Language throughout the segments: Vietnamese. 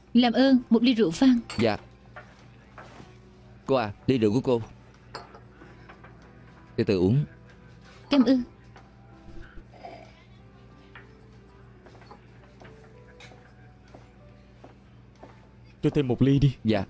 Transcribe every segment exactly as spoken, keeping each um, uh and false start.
Làm ơn một ly rượu vang. Dạ. Cô à, ly rượu của cô. Từ từ uống. Cảm ơn. Cho thêm một ly đi. Dạ.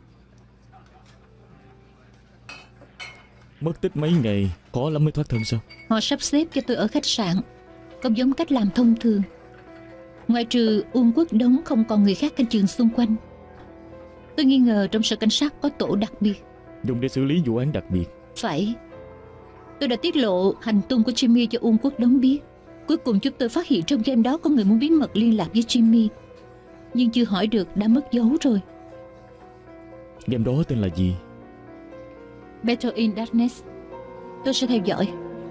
Mất tích mấy ngày, khó lắm mới thoát thân sao? Họ sắp xếp cho tôi ở khách sạn, không giống cách làm thông thường. Ngoại trừ Uông Quốc Đống không còn người khác canh chừng xung quanh. Tôi nghi ngờ trong sở cảnh sát có tổ đặc biệt, dùng để xử lý vụ án đặc biệt. Phải. Tôi đã tiết lộ hành tung của Jimmy cho Uông Quốc Đống biết. Cuối cùng chúng tôi phát hiện trong game đó có người muốn bí mật liên lạc với Jimmy, nhưng chưa hỏi được đã mất dấu rồi. Game đó tên là gì? Battle in Darkness. Tôi sẽ theo dõi.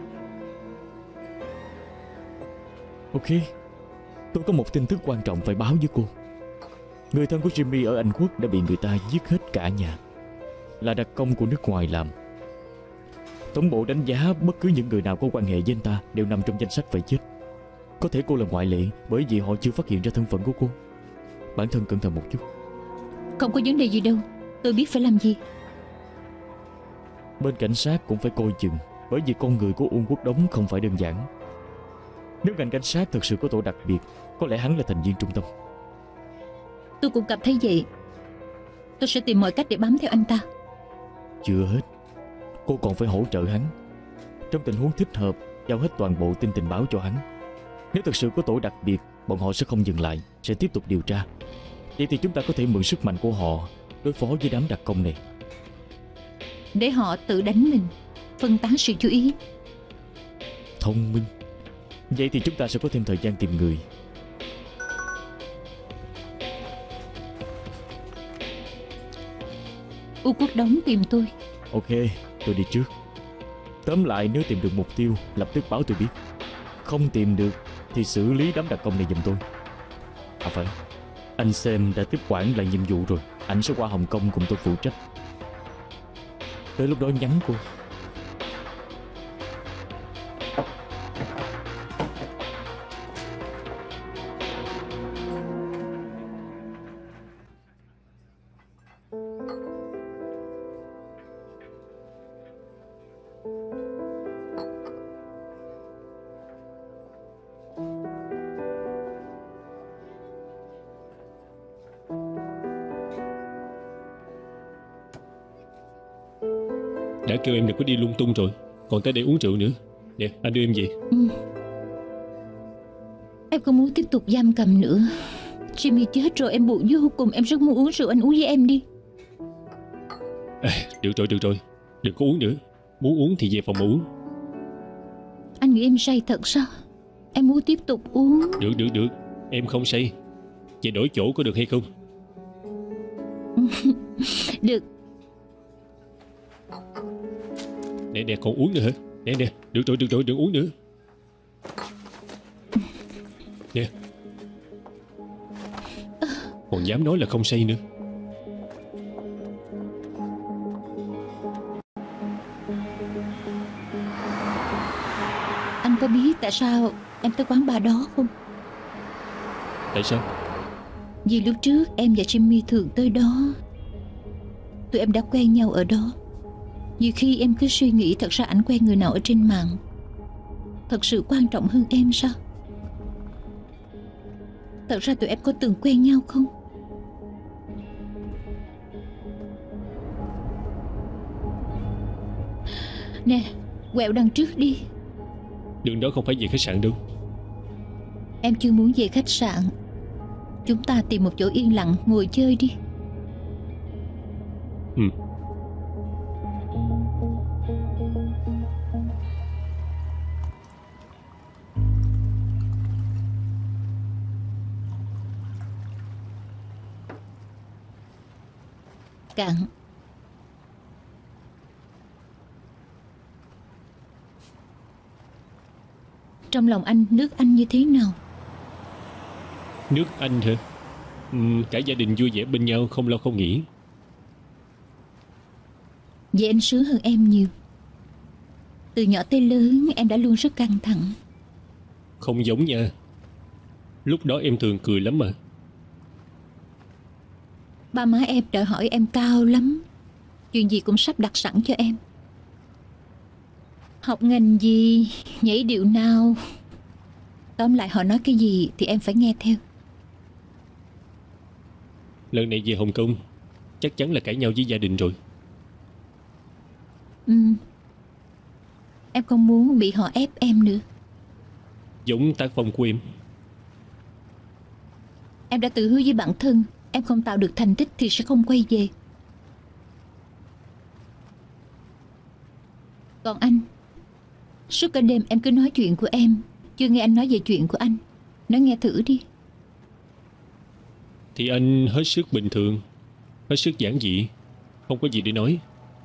Ok. Tôi có một tin tức quan trọng phải báo với cô. Người thân của Jimmy ở Anh Quốc đã bị người ta giết hết cả nhà, là đặc công của nước ngoài làm. Tổng bộ đánh giá bất cứ những người nào có quan hệ với anh ta đều nằm trong danh sách phải chết. Có thể cô là ngoại lệ, bởi vì họ chưa phát hiện ra thân phận của cô. Bản thân cẩn thận một chút. Không có vấn đề gì đâu, tôi biết phải làm gì. Bên cảnh sát cũng phải coi chừng, bởi vì con người của Uông Quốc Đống không phải đơn giản. Nếu ngành cảnh sát thực sự có tổ đặc biệt, có lẽ hắn là thành viên trung tâm. Tôi cũng cảm thấy vậy. Tôi sẽ tìm mọi cách để bám theo anh ta. Chưa hết, cô còn phải hỗ trợ hắn. Trong tình huống thích hợp, giao hết toàn bộ tin tình báo cho hắn. Nếu thực sự có tổ đặc biệt, bọn họ sẽ không dừng lại, sẽ tiếp tục điều tra. Vậy thì chúng ta có thể mượn sức mạnh của họ đối phó với đám đặc công này. Để họ tự đánh mình, phân tán sự chú ý. Thông minh. Vậy thì chúng ta sẽ có thêm thời gian tìm người. U Quốc Đống tìm tôi. Ok, tôi đi trước. Tóm lại, nếu tìm được mục tiêu, lập tức báo tôi biết. Không tìm được thì xử lý đám đặc công này giùm tôi. À phải, anh Sam đã tiếp quản lại nhiệm vụ rồi. Anh sẽ qua Hồng Kông cùng tôi phụ trách. Tới lúc đó nhắn cô. Đã kêu em đừng có đi lung tung rồi, còn tới đây uống rượu nữa. Nè, anh đưa em về. Ừ. Em không muốn tiếp tục giam cầm nữa. Jimmy chết rồi, em buồn vô cùng. Em rất muốn uống rượu, anh uống với em đi. À, được rồi, được rồi, đừng có uống nữa. Muốn uống thì về phòng mà uống. Anh nghĩ em say thật sao? Em muốn tiếp tục uống. Được, được, được, em không say. Về đổi chỗ có được hay không? Được. Nè nè, còn uống nữa hả? Nè nè, được rồi, được rồi, đừng uống nữa. Nè, còn dám nói là không say nữa. Anh có biết tại sao em tới quán bar đó không? Tại sao? Vì lúc trước em và Jimmy thường tới đó. Tụi em đã quen nhau ở đó. Nhiều khi em cứ suy nghĩ thật ra ảnh quen người nào ở trên mạng thật sự quan trọng hơn em sao? Thật ra tụi em có từng quen nhau không? Nè, quẹo đằng trước đi. Đường đó không phải về khách sạn đâu. Em chưa muốn về khách sạn. Chúng ta tìm một chỗ yên lặng ngồi chơi đi. Ừ. Cạn. Trong lòng anh, nước Anh như thế nào? Nước Anh hả? Uhm, cả gia đình vui vẻ bên nhau, không lo không nghĩ. Vậy anh sướng hơn em nhiều. Từ nhỏ tới lớn em đã luôn rất căng thẳng. Không giống nha. Lúc đó em thường cười lắm mà. Ba má em đòi hỏi em cao lắm. Chuyện gì cũng sắp đặt sẵn cho em. Học ngành gì, nhảy điệu nào, tóm lại họ nói cái gì thì em phải nghe theo. Lần này về Hồng Kông chắc chắn là cãi nhau với gia đình rồi. Ừ. Em không muốn bị họ ép em nữa. Giống tác phong của em. Em đã tự hứa với bản thân, em không tạo được thành tích thì sẽ không quay về. Còn anh, suốt cả đêm em cứ nói chuyện của em, chưa nghe anh nói về chuyện của anh. Nói nghe thử đi. Thì anh hết sức bình thường, hết sức giản dị, không có gì để nói.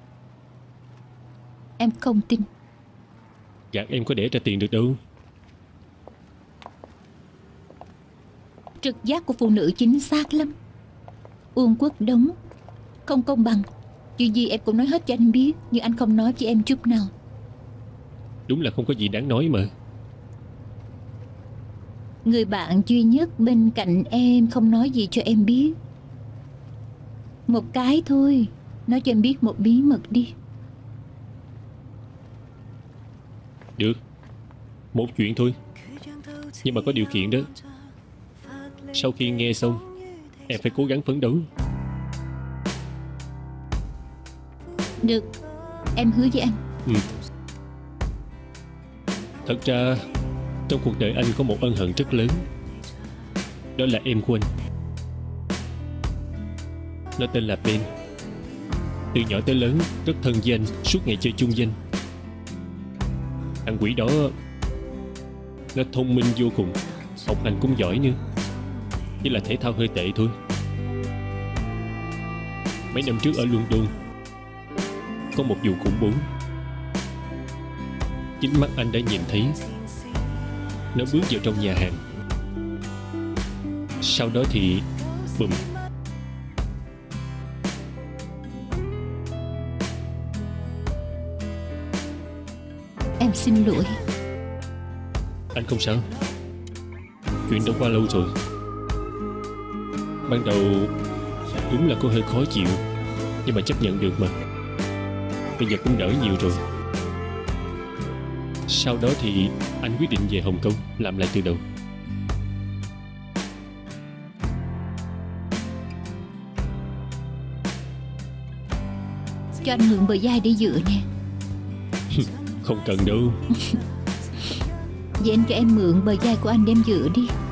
Em không tin. Gạt em có đẻ ra tiền được đâu. Trực giác của phụ nữ chính xác lắm. Uông Quốc Đống, không công bằng. Chuyện gì em cũng nói hết cho anh biết, nhưng anh không nói với em chút nào. Đúng là không có gì đáng nói mà. Người bạn duy nhất bên cạnh em không nói gì cho em biết. Một cái thôi, nói cho em biết một bí mật đi. Được, một chuyện thôi. Nhưng mà có điều kiện đó. Sau khi nghe xong, em phải cố gắng phấn đấu. Được, em hứa với anh. Ừ. Thật ra trong cuộc đời anh có một ân hận rất lớn. Đó là em của anh. Nó tên là Ben. Từ nhỏ tới lớn rất thân với anh, suốt ngày chơi chung với anh. Thằng quỷ đó nó thông minh vô cùng, học hành cũng giỏi nữa. Chỉ là thể thao hơi tệ thôi. Mấy năm trước ở London có một vụ khủng bố. Chính mắt anh đã nhìn thấy. Nó bước vào trong nhà hàng. Sau đó thì bùm. Em xin lỗi. Anh không sao. Chuyện đã qua lâu rồi. Ban đầu đúng là có hơi khó chịu, nhưng mà chấp nhận được mà. Bây giờ cũng đỡ nhiều rồi. Sau đó thì anh quyết định về Hồng Kông làm lại từ đầu. Cho anh mượn bờ vai để dựa nè. Không cần đâu. Vậy anh cho em mượn bờ vai của anh đem dựa đi.